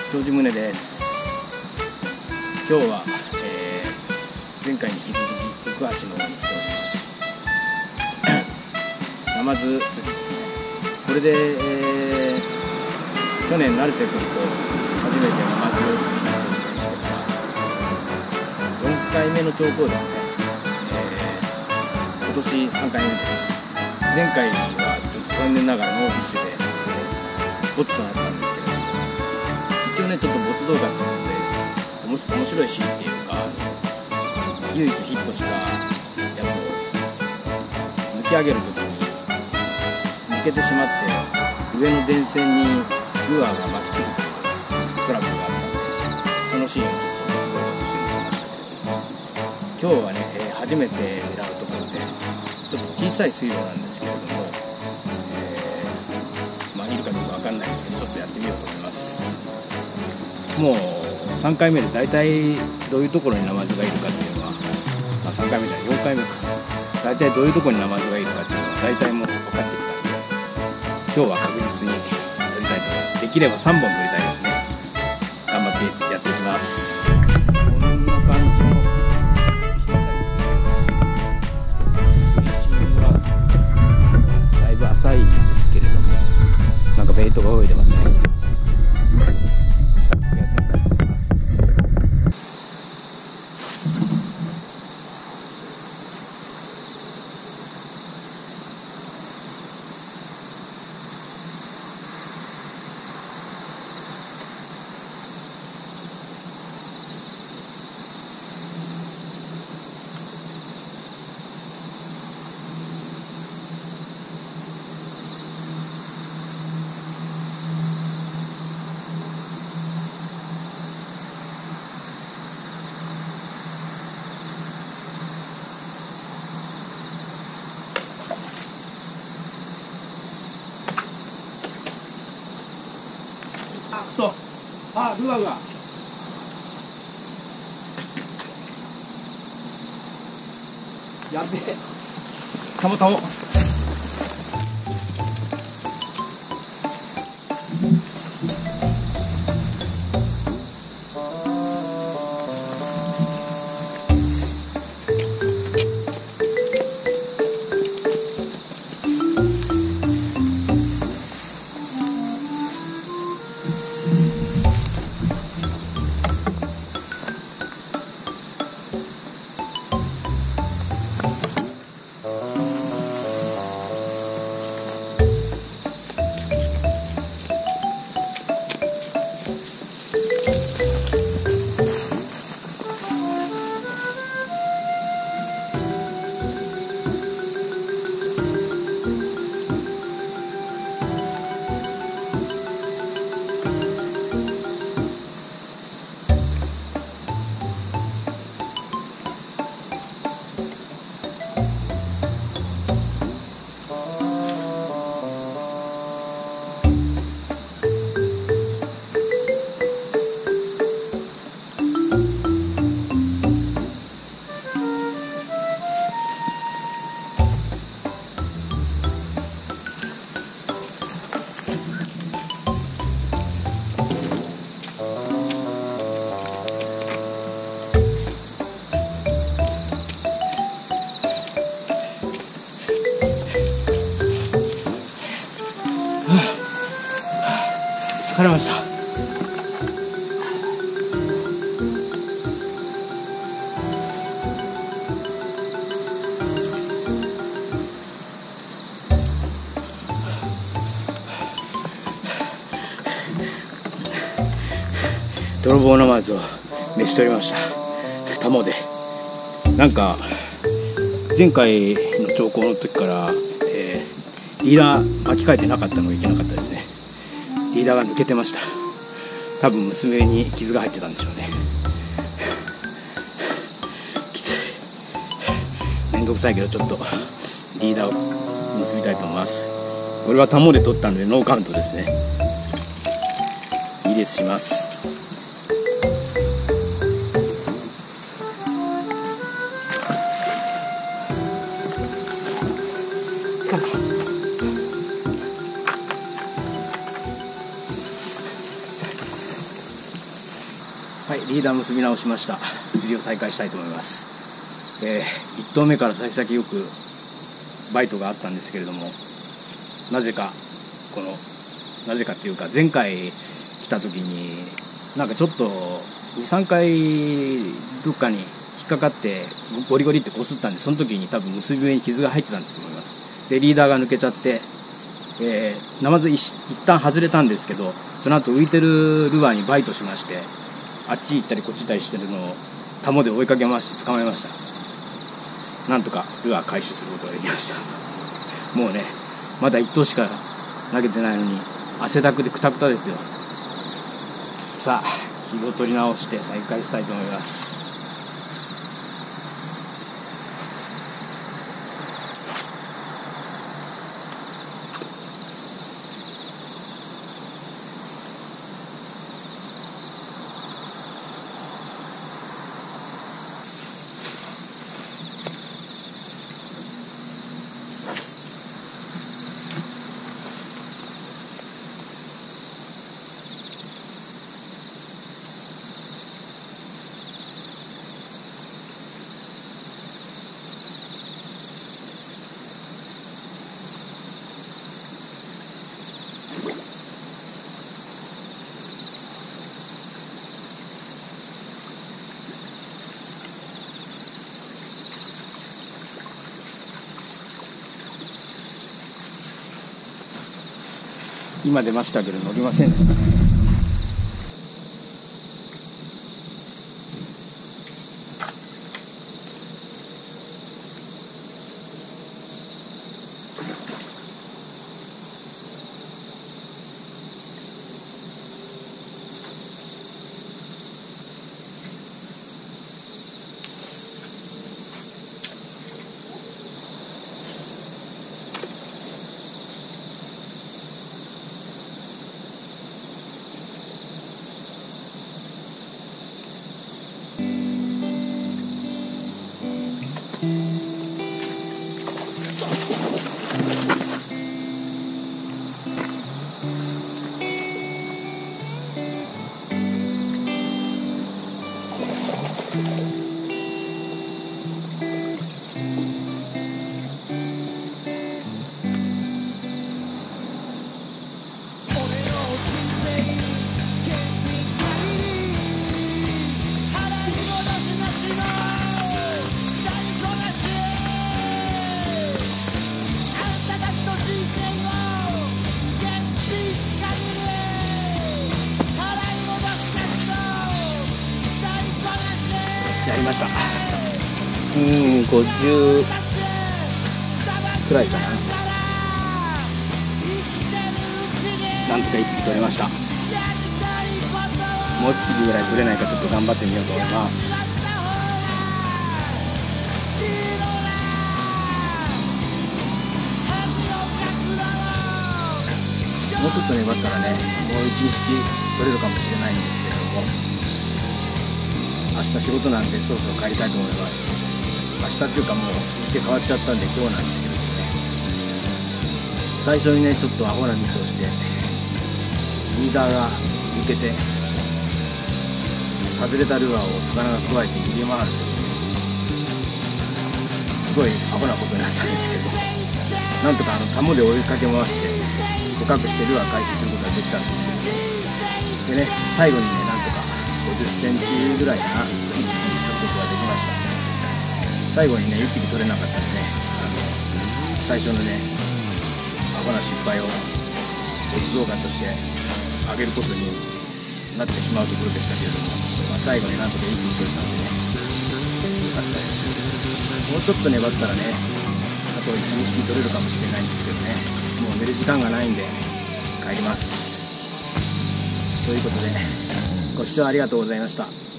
長寿宗です。今日は、前回に引き続き行橋の方に来ております。ナマズ釣りですね。これで、去年成瀬君と初めてナマズ釣りに挑戦してから4回目の兆候ですね。今年3回目です。前回はちょっと残念ながらノーフィッシュで、ボツとなったんですけれども、一応ねちょっとボツ動画っていうので面白いシーンっていうか、唯一ヒットしたやつを抜き上げるときに抜けてしまって上の電線にルアーが巻きつくというトラブルがあったので、そのシーンをちょっとボツ動画として見てましたけれども、今日はね、初めて狙うところでちょっと小さい水路なんですけれども、いるかどうかわかんないですけど、ちょっとやってみようと思います。もう3回目で大体どういうところにナマズがいるかっていうのは、3回目じゃない4回目か、大体どういうところにナマズがいるかっていうのは大体もう分かってきたんで、今日は確実に取りたいと思います。できれば3本取りたいですね。頑張ってやっていきます。こんな感じの小さい水深はだいぶ浅いんですけれども、なんかベイトが泳いでますね。早速やってみたいと思います。ルアーがやべえ、たも疲れました。泥棒ナマズを召し取りました。タモでなんか前回の兆候の時から、リーダー巻き替えてなかったのがいけなかったですね。リーダーが抜けてました。多分娘に傷が入ってたんでしょうね。きつい。めんどくさいけどちょっとリーダーを結びたいと思います。これはタモで取ったのでノーカウントですね。リリースします。 リーダー結び直しました。釣りを再開したいと思います。1投目から幸先よくバイトがあったんですけれども、なぜかっていうか、前回来た時になんかちょっと 2,3 回どっかに引っかかってゴリゴリってこすったんで、その時に多分結び目に傷が入ってたんだと思います。でリーダーが抜けちゃって、ナマズ一旦外れたんですけど、その後浮いてるルアーにバイトしまして、あっち行ったりこっち行ったりしてるのをタモで追いかけ回して捕まえました。なんとかルアー回収することができました。もうね、まだ1投しか投げてないのに汗だくでクタクタですよ。さあ気を取り直して再開したいと思います。今出ましたけど乗りませんでしたね。やりました。50くらいかな。なんとか1匹取れました。もう1匹ぐらい取れないかちょっと頑張ってみようと思います。もうちょっと粘ったらね、もう1、2匹取れるかもしれないんですけれども、明日仕事なんでそろそろ帰りたいと思います。明日っていうかもう日付変わっちゃったんで今日なんですけれどもね、最初にねちょっとアホなミスをしてリーダーが抜けて外れたルアーを魚がくわえて逃げ回るという、すごいアホなことになったんですけど、なんとかタモで追いかけ回して捕獲してルアー回収することができたんですけど、でね、最後にねなんとか50センチぐらいかな、1匹取ることができました。最後にね1匹取れなかったんでね、最初のねアホな失敗を没動画としてあげることになってしまうところでしたけれども、最後になんとか1匹取れたんでね、よかったです。もうちょっと粘ったらね、あと 1,2 匹取れるかもしれないんですけどね、もう寝る時間がないんで帰ります。ということでご視聴ありがとうございました。